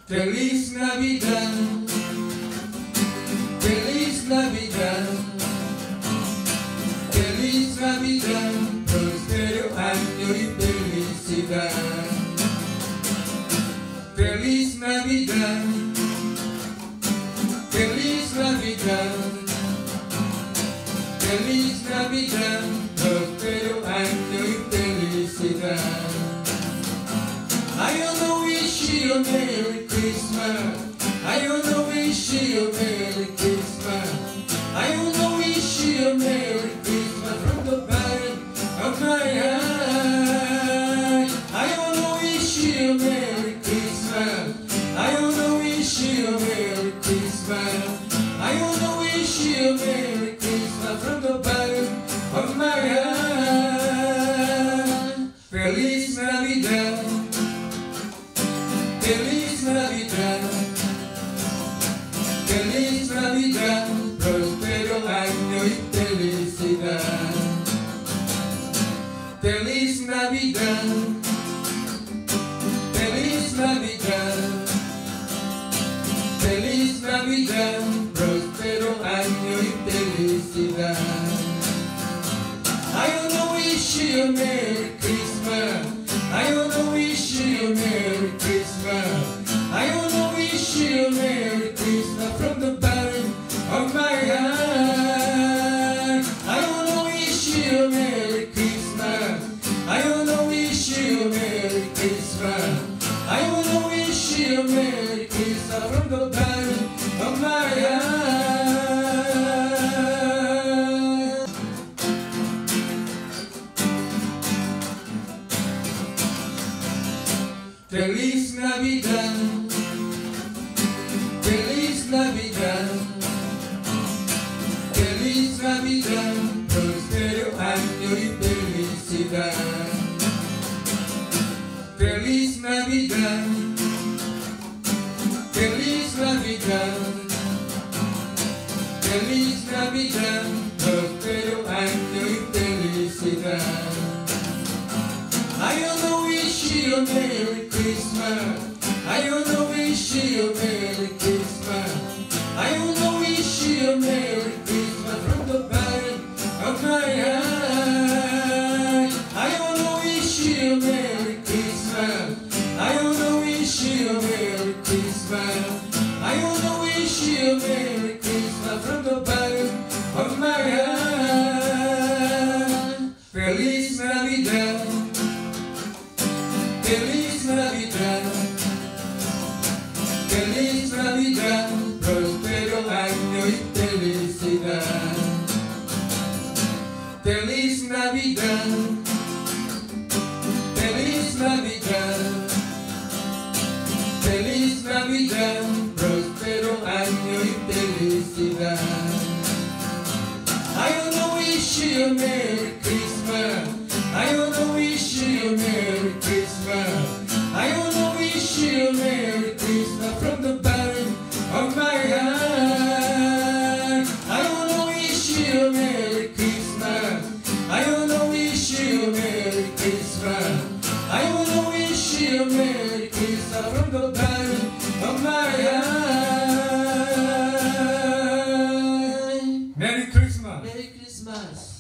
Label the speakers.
Speaker 1: Feliz Navidad, feliz Navidad, feliz Navidad, próspero año y felicidad. Feliz Navidad, feliz Navidad, feliz Navidad, próspero año y felicidad. I wanna wish you a Merry Christmas. I wanna wish you a Merry Christmas. I wanna wish you a Merry Christmas from the bottom of my heart. I wanna wish you a Merry Christmas. I wanna wish you a Merry Christmas. I wanna wish you a Merry Christmas from the bottom of my heart. Feliz Navidad, feliz Navidad, feliz Navidad, próspero año y felicidad. Feliz Navidad, feliz Navidad, feliz Navidad, próspero año y felicidad. I wanna wish you a Merry Christmas. I wanna wish you a Merry Christmas. I wanna wish you a Merry Christmas from the bottom of my heart. I wanna wish you a Merry Christmas. I wanna wish you a Merry Christmas. I wanna wish you a Merry Christmas from the bottom of my heart. Feliz Navidad, feliz Navidad, feliz Navidad, próspero año y felicidad. Feliz Navidad, feliz Navidad, feliz Navidad, próspero año y felicidad. I wanna wish you a Merry Christmas. I wanna wish you a Merry Christmas. I wanna wish you a Merry Christmas from the bottom of my heart. I wanna wish you a Merry Christmas. I wanna wish you a Merry Christmas. I wanna wish you a Merry Christmas from the bottom of my heart. Feliz Navidad, feliz Navidad, feliz Navidad, próspero año y felicidad. Feliz Navidad, feliz Navidad, feliz Navidad, próspero año y felicidad. I wanna wish you a Merry Christmas. I wanna wish you a Merry Christmas. I wanna wish you a Merry Christmas from the bottom of my heart. I wanna wish you a Merry Christmas. I wanna wish you a Merry Christmas. I wanna wish you a Merry Christmas from the bottom of my heart. Merry Christmas.
Speaker 2: Merry Christmas.